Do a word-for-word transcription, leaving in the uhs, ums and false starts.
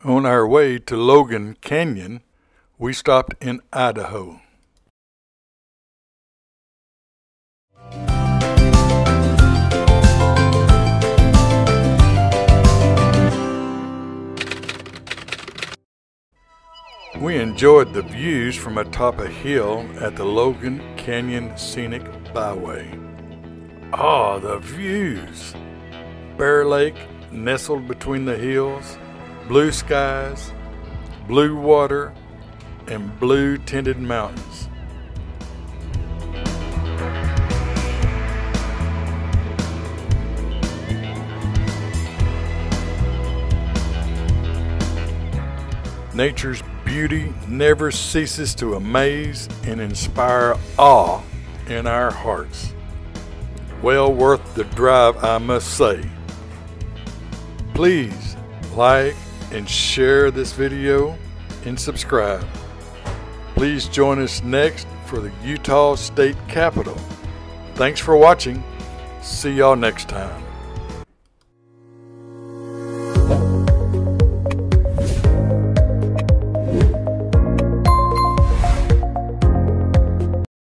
On our way to Logan Canyon, we stopped in Idaho. We enjoyed the views from atop a hill at the Logan Canyon Scenic Byway. Ah, the views! Bear Lake nestled between the hills, blue skies, blue water, and blue tinted mountains. Nature's beauty never ceases to amaze and inspire awe in our hearts. Well worth the drive, I must say. Please like and share this video and subscribe. Please join us next for the Utah State Capitol. Thanks for watching. See y'all next time.